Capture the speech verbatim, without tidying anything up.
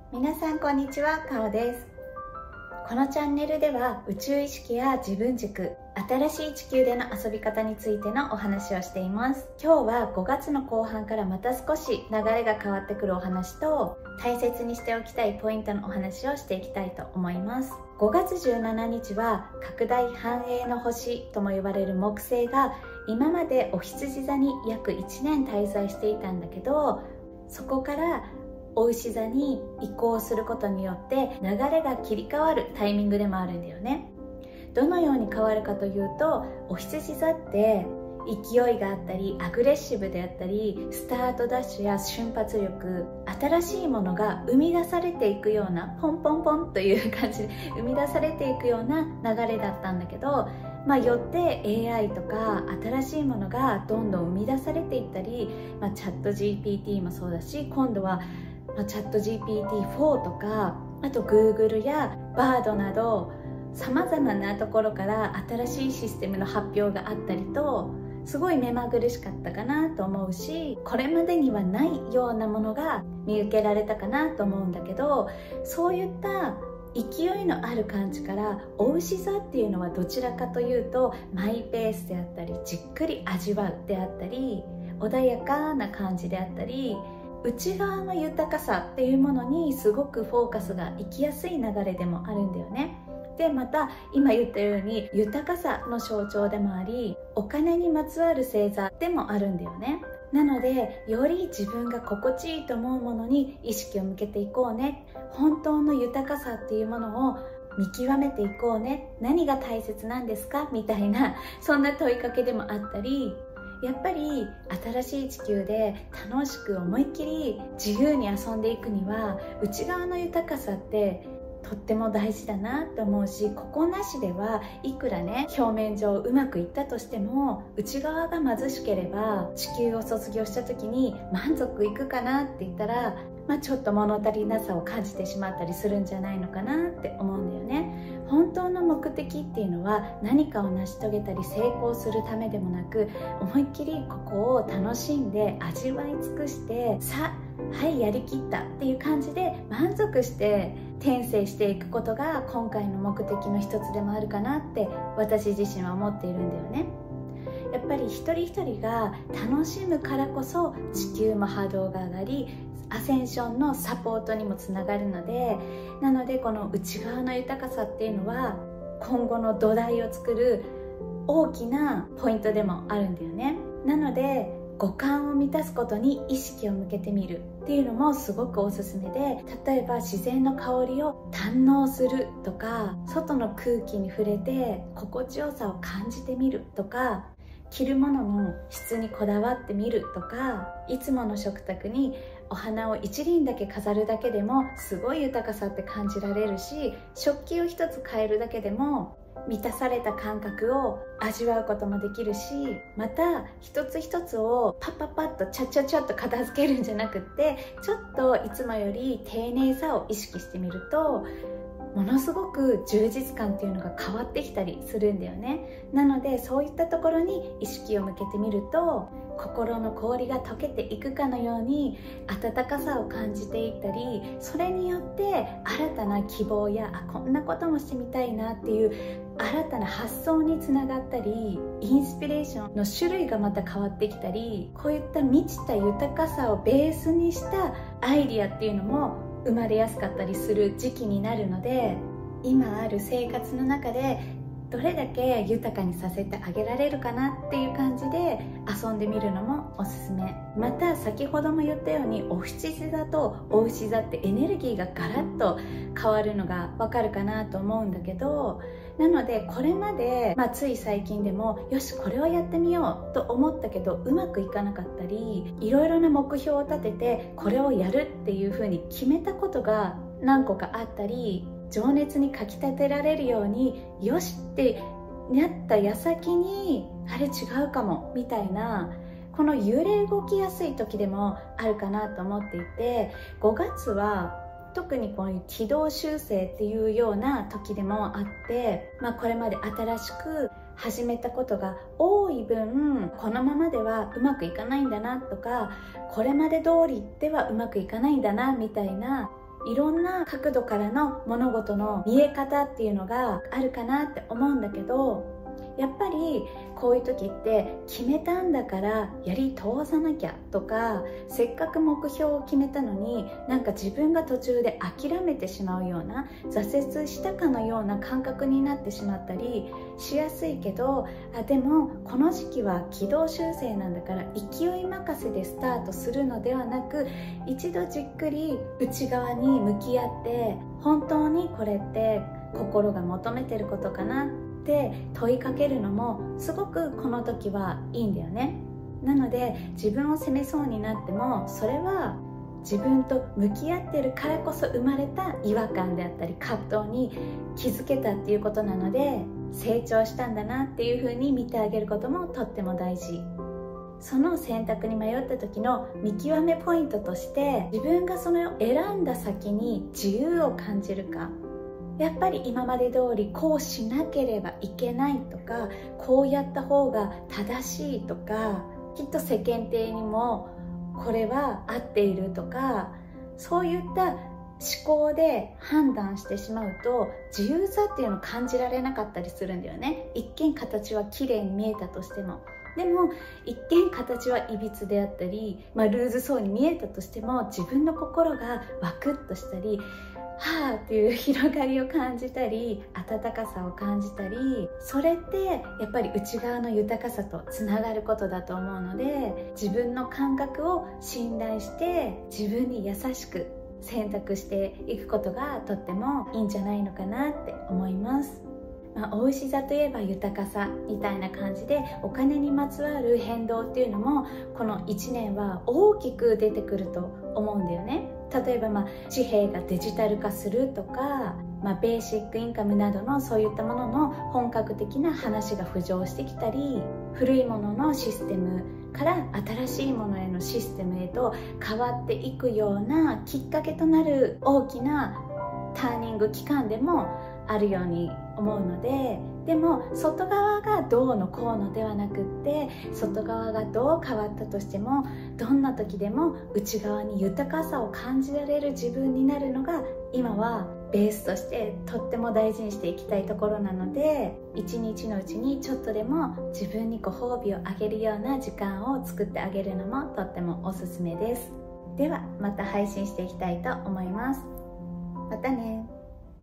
皆さんこんにちは、かおです。このチャンネルでは宇宙意識や自分軸、新しい地球での遊び方についてのお話をしています。今日はごがつの後半からまた少し流れが変わってくるお話と、大切にしておきたいポイントのお話をしていきたいと思います。ごがつじゅうしちにちは拡大繁栄の星とも呼ばれる木星が今までお羊座に約いちねん滞在していたんだけど、そこからお牛座に移行することによって流れが切り替わるタイミングでもあるんだよね。どのように変わるかというと、お羊座って勢いがあったりアグレッシブであったりスタートダッシュや瞬発力、新しいものが生み出されていくようなポンポンポンという感じで生み出されていくような流れだったんだけど、まあ、よって エーアイ とか新しいものがどんどん生み出されていったり、まあ、チャット ジーピーティー もそうだし、今度はチャット ジーピーティーフォー とか、あと Google や バード などさまざまなところから新しいシステムの発表があったりと、すごい目まぐるしかったかなと思うし、これまでにはないようなものが見受けられたかなと思うんだけど、そういった勢いのある感じから、お牛座っていうのはどちらかというとマイペースであったりじっくり味わうであったり、穏やかな感じであったり、内側の豊かさっていうものにすごくフォーカスがいきやすい流れでもあるんだよね。でまた今言ったように豊かさの象徴でもあり、お金にまつわる星座でもあるんだよね。なのでより自分が心地いいと思うものに意識を向けていこうね、本当の豊かさっていうものを見極めていこうね、何が大切なんですかみたいな、そんな問いかけでもあったり、やっぱり新しい地球で楽しく思いっきり自由に遊んでいくには、内側の豊かさってとっても大事だなと思うし、ここなしではいくらね表面上うまくいったとしても、内側が貧しければ地球を卒業した時に満足いくかなって言ったら、まあ、ちょっと物足りなさを感じてしまったりするんじゃないのかなって思うんだよね。本当の目的っていうのは何かを成し遂げたり成功するためでもなく、思いっきりここを楽しんで味わい尽くして、さあはいやりきったっていう感じで満足して転生していくことが今回の目的の一つでもあるかなって私自身は思っているんだよね。やっぱり一人一人が楽しむからこそ地球も波動が上がり、アセンションのサポートにもつながるので、なのでこの内側の豊かさっていうのは今後の土台を作る大きなポイントでもあるんだよね。なので五感を満たすことに意識を向けてみるっていうのもすごくおすすめで、例えば自然の香りを堪能するとか、外の空気に触れて心地よさを感じてみるとか、着るものの質にこだわってみるとか、いつもの食卓にお花を一輪だけ飾るだけでもすごい豊かさって感じられるし、食器を一つ変えるだけでも満たされた感覚を味わうこともできるし、また一つ一つをパッパッパッとチャッチャッチャッと片付けるんじゃなくって、ちょっといつもより丁寧さを意識してみると、ものすごく充実感っていうのが変わってきたりするんだよね。なのでそういったところに意識を向けてみると、心の氷が溶けていくかのように温かさを感じていったり、それによって新たな希望や、あこんなこともしてみたいなっていう新たな発想につながったり、インスピレーションの種類がまた変わってきたり、こういった満ちた豊かさをベースにしたアイディアっていうのも生まれやすかったりする時期になるので、今ある生活の中でどれだけ豊かにさせてあげられるかなっていう感じで遊んでみるのもおすすめ。また先ほども言ったように、お羊座とお牛座ってエネルギーがガラッと変わるのがわかるかなと思うんだけど、なのでこれまで、まあ、つい最近でもよしこれをやってみようと思ったけどうまくいかなかったり、いろいろな目標を立ててこれをやるっていうふうに決めたことが何個かあったり、情熱にかきたてられるようによしってなった矢先にあれ違うかもみたいな、この揺れ動きやすい時でもあるかなと思っていて、ごがつは特にこの軌道修正っていうような時でもあって、まあ、これまで新しく始めたことが多い分、このままではうまくいかないんだなとか、これまで通りではうまくいかないんだなみたいないろんな角度からの物事の見え方っていうのがあるかなって思うんだけど、やっぱりこういう時って決めたんだからやり通さなきゃとか、せっかく目標を決めたのになんか自分が途中で諦めてしまうような、挫折したかのような感覚になってしまったりしやすいけど、あでもこの時期は軌道修正なんだから勢い任せでスタートするのではなく、一度じっくり内側に向き合って、本当にこれって心が求めてることかなって問いかけるのもすごくこの時はいいんだよね。なので自分を責めそうになっても、それは自分と向き合ってるからこそ生まれた違和感であったり葛藤に気づけたっていうことなので、成長したんだなっていう風に見てあげることもとっても大事。その選択に迷った時の見極めポイントとして、自分がその選んだ先に自由を感じるか、やっぱり今まで通りこうしなければいけないとか、こうやった方が正しいとか、きっと世間体にもこれは合っているとか、そういった思考で判断してしまうと自由さっていうのを感じられなかったりするんだよね。一見形は綺麗に見えたとしても、でも一見形はいびつであったり、まあ、ルーズそうに見えたとしても、自分の心がワクッとしたり、はぁっていう広がりを感じたり、温かさを感じたり、それってやっぱり内側の豊かさとつながることだと思うので、自分の感覚を信頼して自分に優しく選択していくことがとってもいいんじゃないのかなって思います。まあ、お牛座といえば豊かさみたいな感じで、お金にまつわる変動っていうのもこのいちねんは大きく出てくると思うんだよね。例えば、まあ紙幣がデジタル化するとか、まあ、ベーシックインカムなどのそういったものの本格的な話が浮上してきたり、古いもののシステムから新しいものへのシステムへと変わっていくようなきっかけとなる大きなターニング期間でもあるように思うので、でも外側がどうのこうのではなくって、外側がどう変わったとしても、どんな時でも内側に豊かさを感じられる自分になるのが今はベースとしてとっても大事にしていきたいところなので、一日のうちにちょっとでも自分にご褒美をあげるような時間を作ってあげるのもとってもおすすめです。ではまた配信していきたいと思います。またね。